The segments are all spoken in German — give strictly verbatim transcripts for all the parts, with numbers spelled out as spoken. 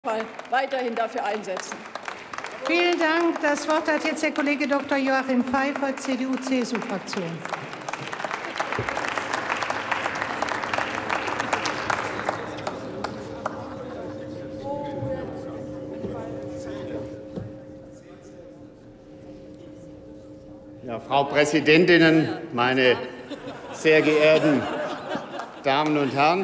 weiterhin dafür einsetzen. Vielen Dank. Das Wort hat jetzt der Kollege Doktor Joachim Pfeiffer, C D U-C S U-Fraktion. Ja, Frau Präsidentin, meine sehr geehrten Damen und Herren!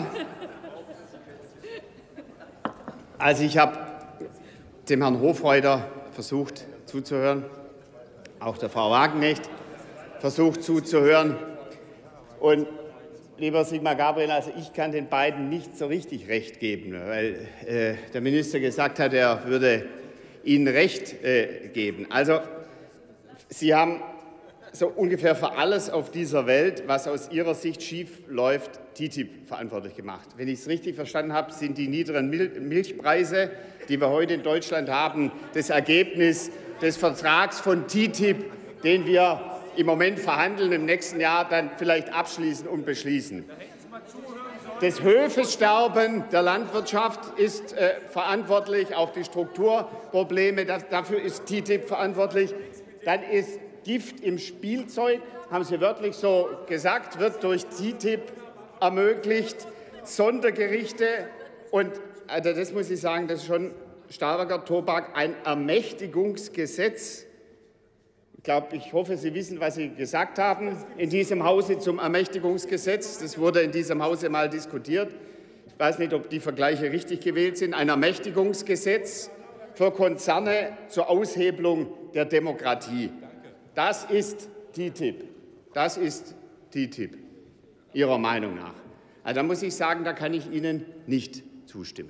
Also ich habe dem Herrn Hofreuter versucht zuzuhören, auch der Frau Wagenknecht versucht zuzuhören. Und lieber Sigmar Gabriel, also ich kann den beiden nicht so richtig recht geben, weil äh, der Minister gesagt hat, er würde Ihnen Recht äh, geben. Also Sie haben so ungefähr für alles auf dieser Welt, was aus Ihrer Sicht schief läuft, T T I P verantwortlich gemacht. Wenn ich es richtig verstanden habe, sind die niedrigen Mil Milchpreise, die wir heute in Deutschland haben, das Ergebnis des Vertrags von T T I P, den wir im Moment verhandeln, im nächsten Jahr dann vielleicht abschließen und beschließen. Das Höfesterben der Landwirtschaft ist äh, verantwortlich, auch die Strukturprobleme, das, dafür ist T T I P verantwortlich. Dann ist Gift im Spielzeug, haben Sie wörtlich so gesagt, wird durch T T I P ermöglicht. Sondergerichte und, also das muss ich sagen, das ist schon starker Tobak, ein Ermächtigungsgesetz. Ich glaube, ich hoffe, Sie wissen, was Sie gesagt haben in diesem Hause zum Ermächtigungsgesetz. Das wurde in diesem Hause mal diskutiert. Ich weiß nicht, ob die Vergleiche richtig gewählt sind. Ein Ermächtigungsgesetz für Konzerne zur Aushebelung der Demokratie. Das ist T T I P. Das ist T T I P, Ihrer Meinung nach. Also da muss ich sagen, da kann ich Ihnen nicht zustimmen.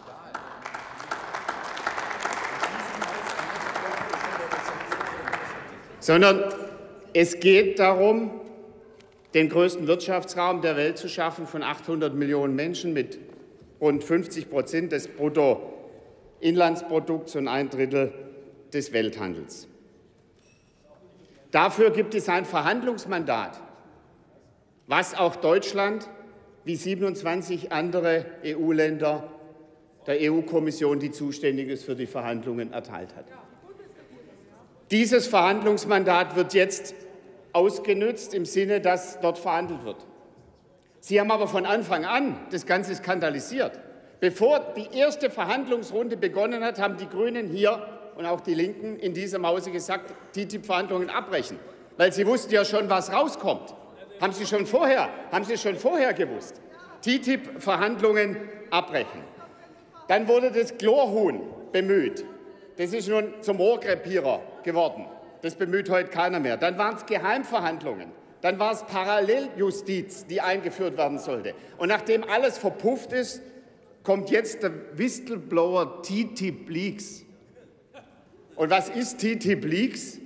Sondern es geht darum, den größten Wirtschaftsraum der Welt zu schaffen von achthundert Millionen Menschen mit rund fünfzig Prozent des Bruttoinlandsprodukts und ein Drittel des Welthandels. Dafür gibt es ein Verhandlungsmandat, was auch Deutschland wie siebenundzwanzig andere E U-Länder der E U-Kommission, die zuständig ist für die Verhandlungen, erteilt hat. Dieses Verhandlungsmandat wird jetzt ausgenutzt im Sinne, dass dort verhandelt wird. Sie haben aber von Anfang an das Ganze skandalisiert. Bevor die erste Verhandlungsrunde begonnen hat, haben die Grünen hier und auch die Linken in diesem Hause gesagt, T T I P-Verhandlungen abbrechen, weil sie wussten ja schon, was rauskommt. Haben Sie schon vorher, haben Sie schon vorher gewusst? T T I P-Verhandlungen abbrechen. Dann wurde das Chlorhuhn bemüht. Das ist nun zum Rohrkrepierer geworden. Das bemüht heute keiner mehr. Dann waren es Geheimverhandlungen. Dann war es Paralleljustiz, die eingeführt werden sollte. Und nachdem alles verpufft ist, kommt jetzt der Whistleblower T T I P-Leaks. Und was ist T T I P-Leaks?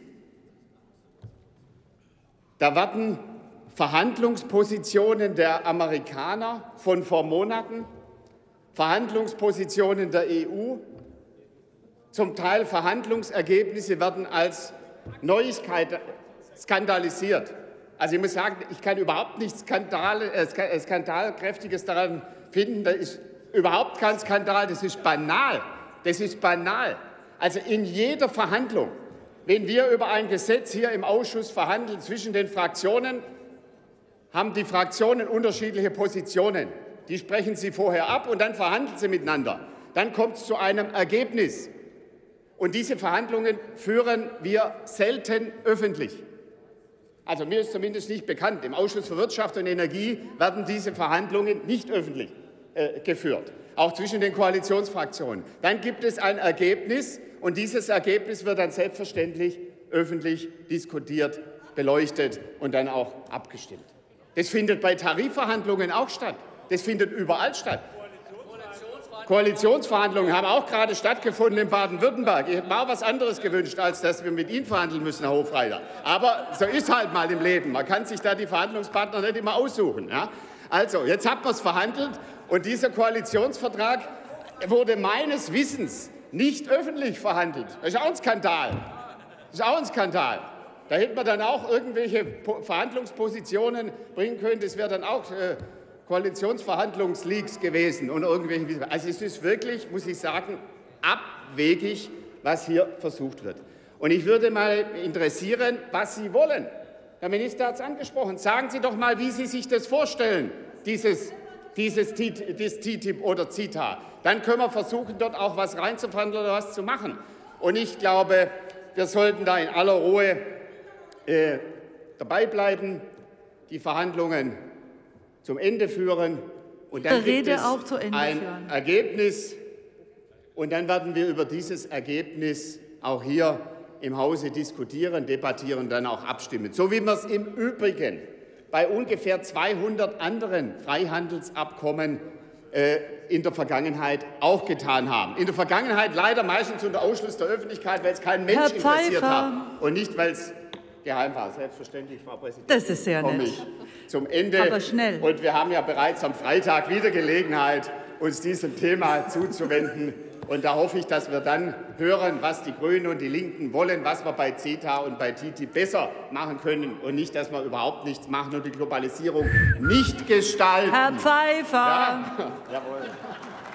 Da werden Verhandlungspositionen der Amerikaner von vor Monaten, Verhandlungspositionen der E U, zum Teil Verhandlungsergebnisse werden als Neuigkeit skandalisiert. Also ich muss sagen, ich kann überhaupt nichts Skandal, äh, Skandalkräftiges daran finden. Das ist überhaupt kein Skandal, das ist banal. Das ist banal. Also in jeder Verhandlung, wenn wir über ein Gesetz hier im Ausschuss verhandeln zwischen den Fraktionen, haben die Fraktionen unterschiedliche Positionen. Die sprechen sie vorher ab und dann verhandeln sie miteinander. Dann kommt es zu einem Ergebnis. Und diese Verhandlungen führen wir selten öffentlich. Also mir ist zumindest nicht bekannt. Im Ausschuss für Wirtschaft und Energie werden diese Verhandlungen nicht öffentlich äh, geführt, auch zwischen den Koalitionsfraktionen. Dann gibt es ein Ergebnis und dieses Ergebnis wird dann selbstverständlich öffentlich diskutiert, beleuchtet und dann auch abgestimmt. Das findet bei Tarifverhandlungen auch statt. Das findet überall statt. Koalitionsverhandlungen haben auch gerade stattgefunden in Baden-Württemberg. Ich hätte mir auch was anderes gewünscht, als dass wir mit Ihnen verhandeln müssen, Herr Hofreiter. Aber so ist halt mal im Leben. Man kann sich da die Verhandlungspartner nicht immer aussuchen. Ja? Also, jetzt hat man es verhandelt und dieser Koalitionsvertrag wurde meines Wissens nicht öffentlich verhandelt. Das ist auch ein Skandal. Das ist auch ein Skandal. Da hätte man dann auch irgendwelche Verhandlungspositionen bringen können. Das wäre dann auch äh, Koalitionsverhandlungsleaks gewesen und irgendwelche. Also es ist wirklich, muss ich sagen, abwegig, was hier versucht wird. Und ich würde mal interessieren, was Sie wollen. Der Minister hat es angesprochen. Sagen Sie doch mal, wie Sie sich das vorstellen, dieses, dieses T T I P oder CETA. Dann können wir versuchen, dort auch was reinzuverhandeln oder was zu machen. Und ich glaube, wir sollten da in aller Ruhe äh, dabei bleiben, die Verhandlungen zum Ende führen und dann gibt es auch zu Ende ein führen. Ergebnis und dann werden wir über dieses Ergebnis auch hier im Hause diskutieren, debattieren und dann auch abstimmen. So wie wir es im Übrigen bei ungefähr zweihundert anderen Freihandelsabkommen äh, in der Vergangenheit auch getan haben. In der Vergangenheit leider meistens unter Ausschluss der Öffentlichkeit, weil es kein Mensch Herr interessiert Pfeiffer. hat und nicht, weil es geheim war. Selbstverständlich, Frau Präsidentin. Das ist sehr komme nett. ich zum Ende. Aber schnell. Und wir haben ja bereits am Freitag wieder Gelegenheit, uns diesem Thema zuzuwenden. Und da hoffe ich, dass wir dann hören, was die Grünen und die Linken wollen, was wir bei CETA und bei T T I P besser machen können und nicht, dass wir überhaupt nichts machen und die Globalisierung nicht gestalten. Herr Pfeiffer. Ja? Jawohl.